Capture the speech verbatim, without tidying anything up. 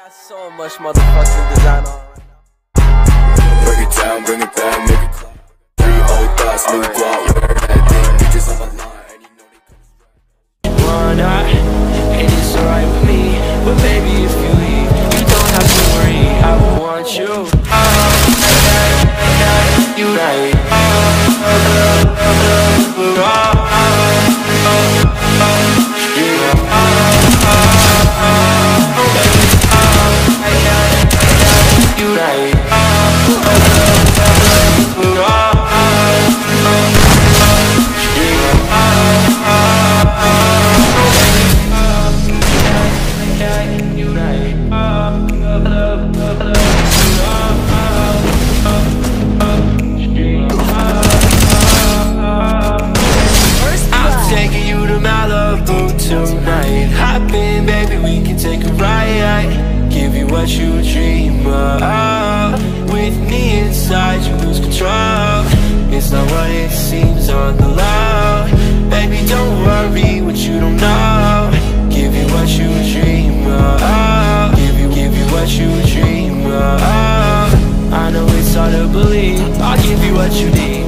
got so much motherfucking design on. Break it down, bring it back, make it clap. Three old thoughts, new guap, wear that thing, bitches on my line, and you know they come. Why not? And it's alright with me. But baby, if you leave, you don't have to worry. I want you. Oh, you right. You right. Tonight, hop in, baby, we can take a ride. Give you what you dream of. With me inside, you lose control. It's not what it seems on the low. Baby, don't worry what you don't know. Give you what you dream of. Give you, give you what you dream of. I know it's hard to believe. I'll give you what you need.